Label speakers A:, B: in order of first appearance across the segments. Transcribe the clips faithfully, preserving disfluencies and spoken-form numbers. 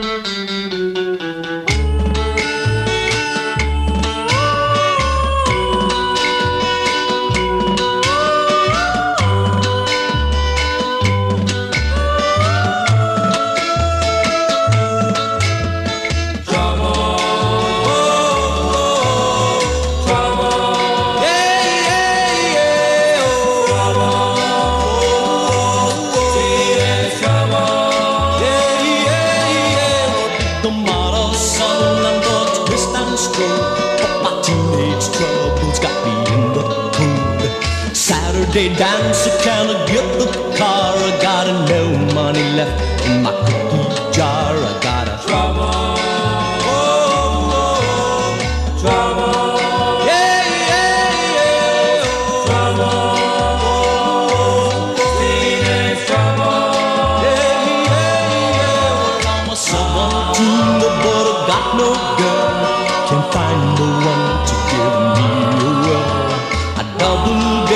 A: Saturday dance, I can't get the car. I got no money left in my cookie jar. I got a trouble, oh, oh, trouble, yeah, yeah, yeah, oh, trouble, oh, teenage trouble, yeah, yeah, yeah. Well, I'm a seventeen, but I got no girl. Can't find the one to give me a whirl. I double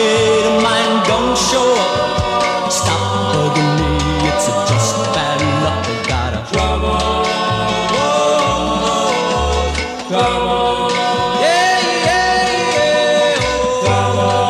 A: show up, stop bugging me, it's just bad luck. I got a trouble, oh, trouble, yeah, yeah, yeah, trouble,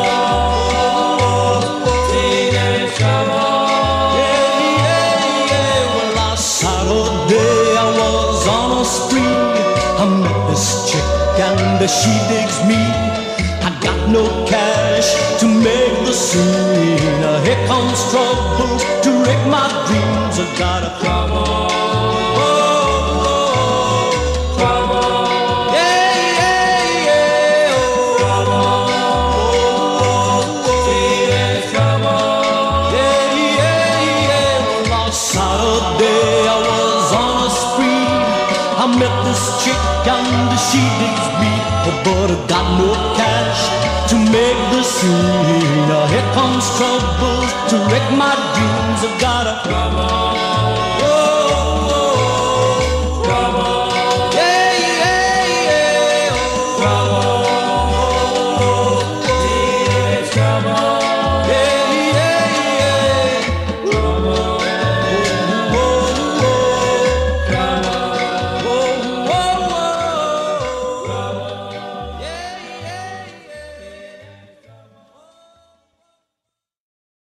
A: oh, teenage trouble, yeah, yeah, yeah. Well, last Saturday I was on a spree. I met this chick and she digs me. I got no cash to make the scene. Here comes trouble to wreck my dreams. I got a trouble, oh, trouble, yeah, yeah, yeah, oh, trouble, oh, teenage trouble, yeah, yeah, yeah. Well, last Saturday I was on a spree. I met this chick and she digs me, but I got no cash to make the scene. Now here comes trouble to wreck my dreams. I've got a trouble.